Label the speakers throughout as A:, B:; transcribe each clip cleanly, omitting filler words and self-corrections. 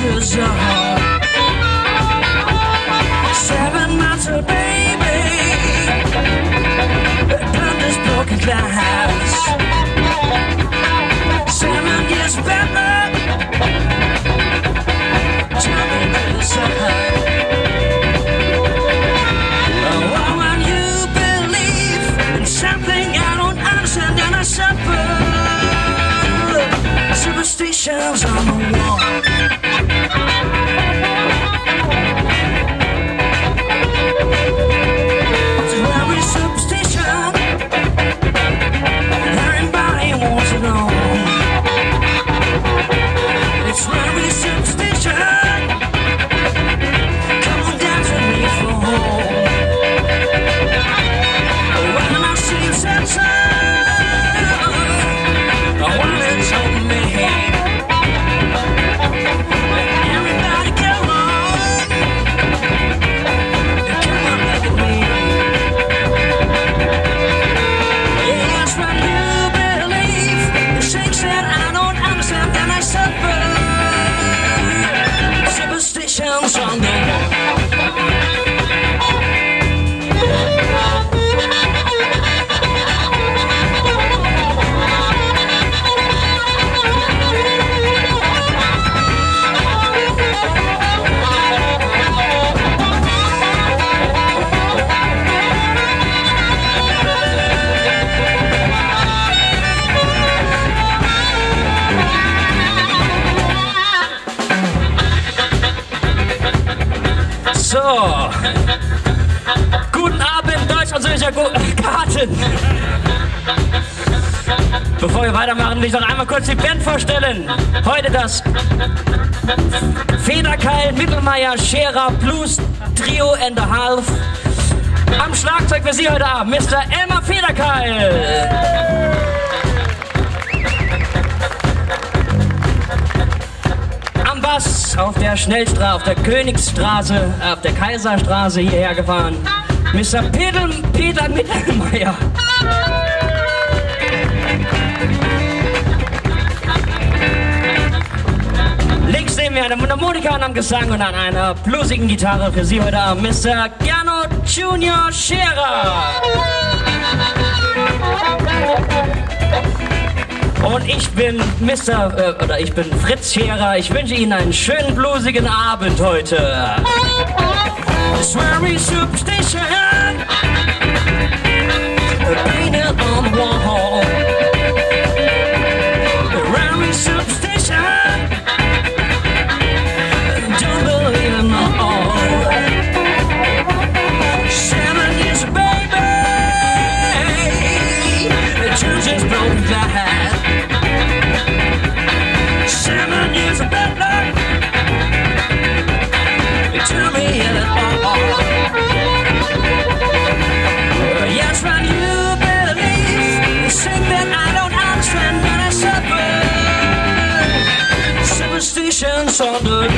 A: the zone. 7 months old baby, done this broken glass. 7 years better, jumping to the side. Oh, when you believe in something I don't understand, then I suffer. Superstitions on the wall. So, guten Abend, deutsch-französischer Garten. Bevor wir weitermachen, will ich noch einmal kurz die Band vorstellen. Heute das Federkeil, Mittelmeier, Scherer, Blues, Trio and a Half. Am Schlagzeug für Sie heute Abend, Mr. Elmar Federkeil. Am Bass auf der Schnellstraße, auf der Königsstraße, auf der Kaiserstraße hierher gefahren, Mr. Peter Mittelmeier. Links neben mir eine Mundharmonika und am Gesang und an einer bluesigen Gitarre für Sie heute Abend, Mr. Gernot Junior Scherer. Und ich bin ich bin Fritz Scherer. Ich wünsche Ihnen einen schönen bluesigen Abend heute. Sweary superstition, painted on the wall. Sweary superstition, don't believe in all. 7 years baby, you just broke that. 7 years of bad luck to me at all. Yes, when you believe, you sing that I don't understand, but I suffer. Superstitions on the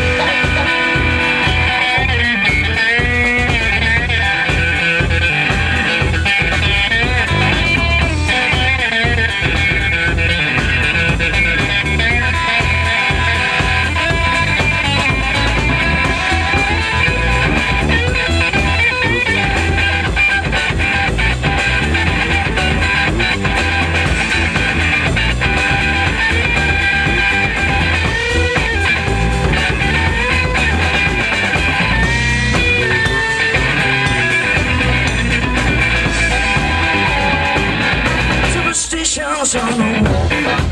A: on the wall.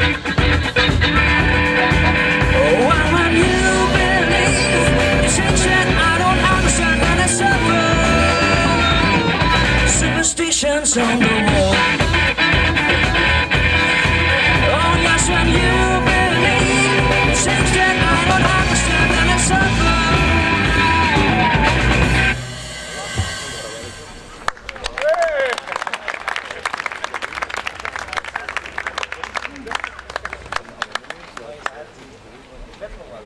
A: Oh, and when you believe, you think that I don't understand, and I suffer. Superstitions on the wall.